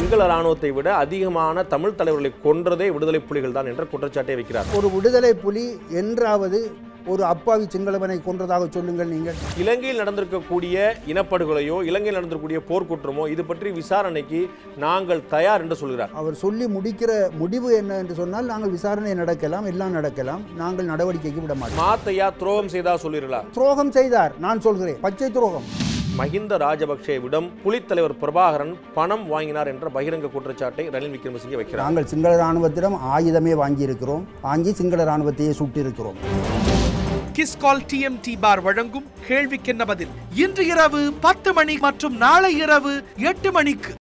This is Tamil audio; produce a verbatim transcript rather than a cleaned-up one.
சிங்கள ராணுவத்தை விட அதிகமான தமிழ் தலைவர்களை கொன்றதே விடுதலை புலிகள் தான் என்ற குற்றச்சாட்டை வைக்கிறார். ஒரு விடுதலை புலி என்றாவது ஒரு அப்பாவி சிங்களவனை கொன்றதாக சொல்லுங்கள். நீங்கள் இலங்கையில் நடந்திருக்கக்கூடிய இனப்படுகொலையோ இலங்கையில் நடந்திருக்கக்கூடிய போர்க்குற்றமோ இது பற்றி விசாரணைக்கு நாங்கள் தயார் என்று சொல்கிறார். அவர் சொல்லி முடிக்கிற முடிவு என்ன என்று சொன்னால் நாங்கள் விசாரணை நடக்கலாம், எல்லாம் நடக்கலாம், நாங்கள் நடவடிக்கைக்கு விட மாட்டோம். மாத்தையா துரோகம் செய்தா சொல்லிடலாம். துரோகம் செய்தார், நான் சொல்கிறேன், பச்சை துரோகம். மஹிந்த ராஜபக்சேவிடம் புலித்தலைவர் பிரபாகரன் பணம் வாங்கினார் என்ற பகிரங்க குற்றச்சாட்டை ரணில் விக்ரமசிங்கே வைக்கிறார். நாங்கள் சிங்கள ராணுவத்திடம் ஆயுதமே வாங்கி இருக்கிறோம், வாங்கி சிங்கள ராணுவத்தையே சுட்டிருக்கிறோம். கிஸ்கால் டிஎம்டி பார் வழங்கும் கேள்விக்கென்ன பதில் இன்று இரவு பத்து மணி மற்றும் நாளை இரவு எட்டு மணிக்கு.